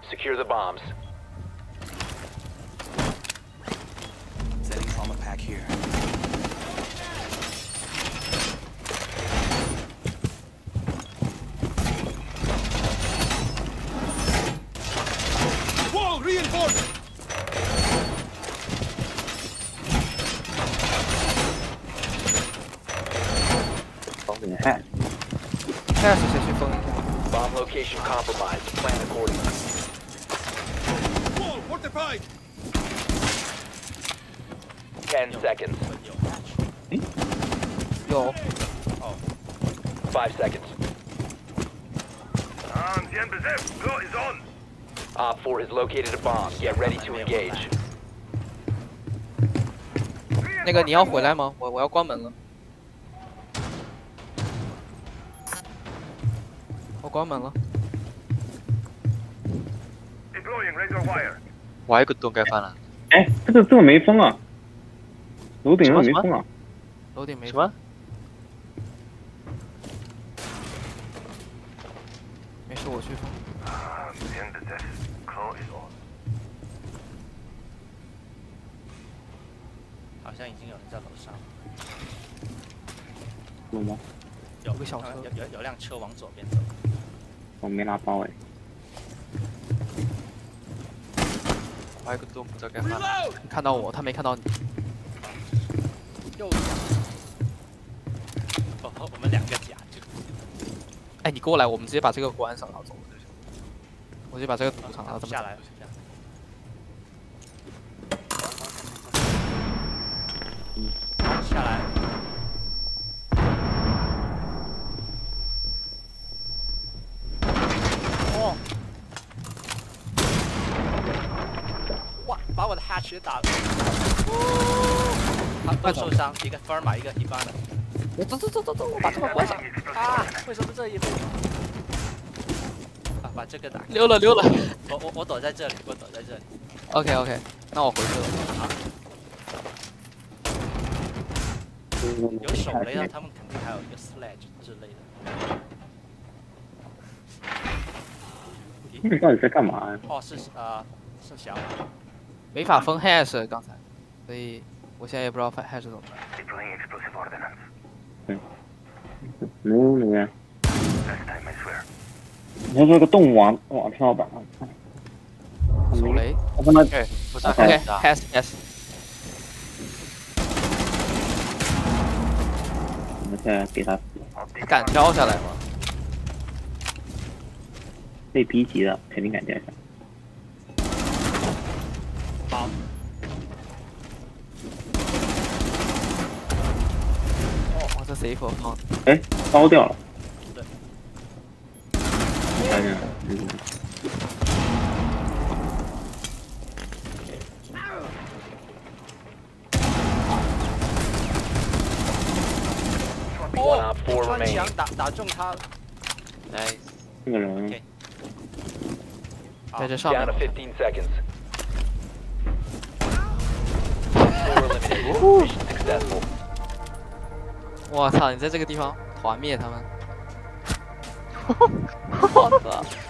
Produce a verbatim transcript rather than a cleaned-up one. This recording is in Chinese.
Secure the bombs. Setting trauma pack here. Wall reinforced. 封顶汉， 开始先去封一下。 Bomb location compromised. Plan accordingly. Wall fortified. Ten seconds. 有， Five seconds. Op four has located a bomb. Get ready to engage. 那个你要回来吗？我我要关门了。我关门了。 我还有个洞该翻了。 哎，这个这个没封啊，楼顶上没封啊。 楼顶没什么？ 没事，我去封。 好像已经有人在楼上。 有吗？ 有个小车有有有辆车往左边走。 我没拿包哎。 我还有个洞不知道该翻了。 你看到我，他没看到你。 右脚。哦，我们两个夹就。 哎，你过来，我们直接把这个关上，然后走。我直接把这个赌场，然后这么下来。下来。哦。 哇！把我的 hatch 打了，他都受伤，一个 Firma， 一个 Hibana。 走走走走走，我把这个关上。 啊！为什么这一步？啊，把这个打。 溜了溜了。 我我我躲在这里，我躲在这里。 OK OK， 那我回去了。 好。有手雷啊，他们肯定还有一个 sledge 之类的。 你到底在干嘛呀？ 哦，是呃，是小马。 没法封 hash 刚才，所以我现在也不知道 hash 怎么办。 对，没有没有。你说这个洞往往天花板上看。 手雷。 我他妈对，不是 OK hash hash。 我们现在给他死。 他敢掉下来吗？ 被逼急了，肯定敢掉下。 好。 哦，这 safe 放。 哎，烧掉了。 对。 看见了，嗯。 哦，穿墙打打中他了。 Nice。 那个人。 在这上面。 fifteen seconds. Four eliminated. Mission successful. 我操！你在这个地方团灭他们！我操！